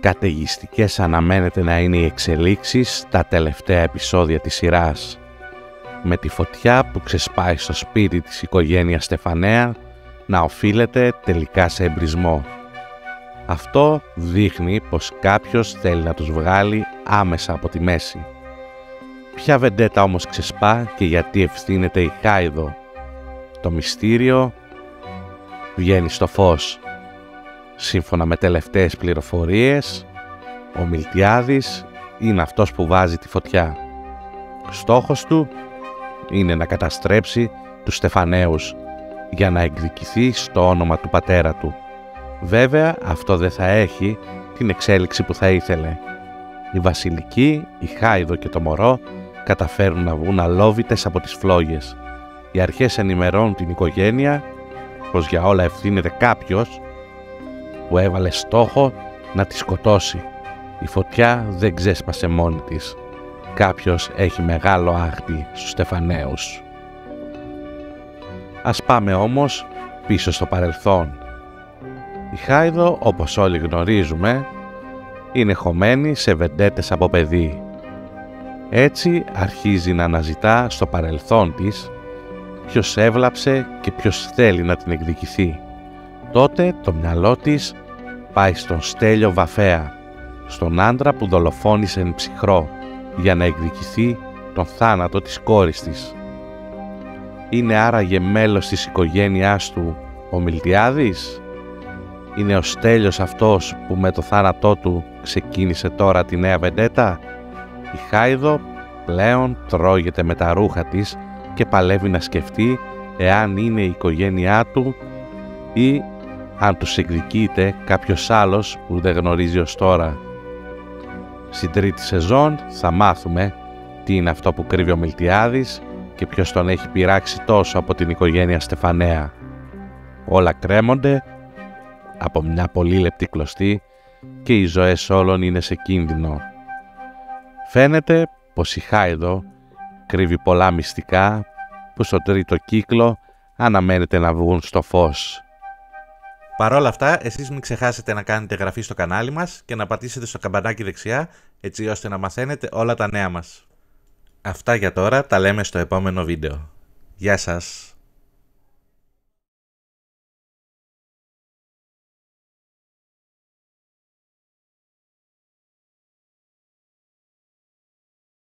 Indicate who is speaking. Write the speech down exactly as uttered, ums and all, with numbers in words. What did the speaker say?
Speaker 1: καταιγιστικές αναμένεται να είναι οι εξελίξεις στα τελευταία επεισόδια της σειράς, με τη φωτιά που ξεσπάει στο σπίτι της οικογένειας Στεφανέα να οφείλεται τελικά σε εμπρισμό. Αυτό δείχνει πως κάποιος θέλει να τους βγάλει άμεσα από τη μέση. Ποια βεντέτα όμως ξεσπά και γιατί ευθύνεται η Χάιδο? Το μυστήριο βγαίνει στο φως. Σύμφωνα με τελευταίες πληροφορίες, ο Μιλτιάδης είναι αυτός που βάζει τη φωτιά. Στόχος του είναι να καταστρέψει τους Στεφαναίους για να εκδικηθεί στο όνομα του πατέρα του. Βέβαια, αυτό δεν θα έχει την εξέλιξη που θα ήθελε. Η Βασιλική, η Χάιδο και το μωρό καταφέρουν να βγουν αλόβητες από τις φλόγες. Οι αρχές ενημερώνουν την οικογένεια πως για όλα ευθύνεται κάποιος που έβαλε στόχο να τη σκοτώσει. Η φωτιά δεν ξέσπασε μόνη της. Κάποιος έχει μεγάλο άχτη στους Στεφαναίους. Ας πάμε όμως πίσω στο παρελθόν. Η Χάιδο, όπως όλοι γνωρίζουμε, είναι χωμένη σε βεντέτες από παιδί. Έτσι αρχίζει να αναζητά στο παρελθόν της ποιος έβλαψε και ποιος θέλει να την εκδικηθεί. Τότε το μυαλό της πάει στον Στέλιο Βαφέα, στον άντρα που δολοφόνησε εν ψυχρό για να εκδικηθεί τον θάνατο της κόρης της. Είναι άραγε μέλος της οικογένειάς του ο Μιλτιάδης? Είναι ο Στέλιος αυτός που με το θάνατό του ξεκίνησε τώρα τη νέα βεντέτα? Η Χάιδο πλέον τρώγεται με τα ρούχα της και παλεύει να σκεφτεί εάν είναι η οικογένειά του ή αν τους εκδικείται κάποιος άλλος που δεν γνωρίζει ως τώρα. Στην τρίτη σεζόν θα μάθουμε τι είναι αυτό που κρύβει ο Μιλτιάδης και ποιος τον έχει πειράξει τόσο από την οικογένεια Στεφανέα. Όλα κρέμονται από μια πολύ λεπτή κλωστή και οι ζωές όλων είναι σε κίνδυνο. Φαίνεται πως η Χάιδο κρύβει πολλά μυστικά που στο τρίτο κύκλο αναμένεται να βγουν στο φως.
Speaker 2: Παρ' όλα αυτά, εσείς μην ξεχάσετε να κάνετε εγγραφή στο κανάλι μας και να πατήσετε στο καμπανάκι δεξιά, έτσι ώστε να μαθαίνετε όλα τα νέα μας. Αυτά για τώρα, τα λέμε στο επόμενο βίντεο. Γεια σας!